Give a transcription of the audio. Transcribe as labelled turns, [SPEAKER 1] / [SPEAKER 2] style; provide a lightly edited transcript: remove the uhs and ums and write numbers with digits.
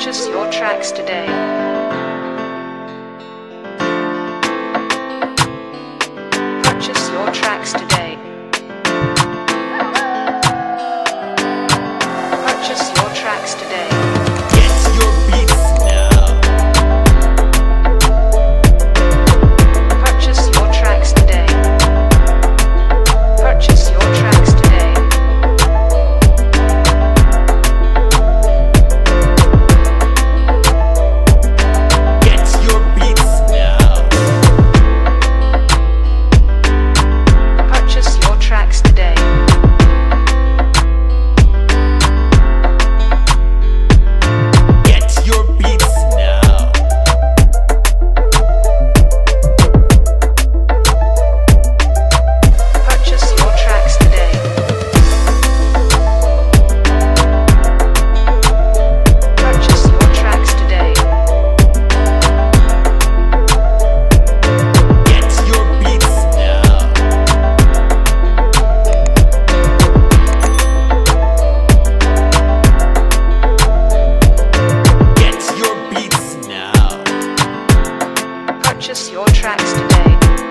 [SPEAKER 1] Purchase your tracks today. Purchase your tracks today. Purchase your tracks today.
[SPEAKER 2] Get your beats now.
[SPEAKER 1] Purchase your tracks today. Purchase your tracks today.
[SPEAKER 2] Get your beats now.
[SPEAKER 1] Purchase your tracks today.
[SPEAKER 2] Get your beats now.
[SPEAKER 1] Purchase your tracks today. Purchase your tracks today.
[SPEAKER 2] Get your beats now. Get your beats now.
[SPEAKER 1] Purchase your tracks today.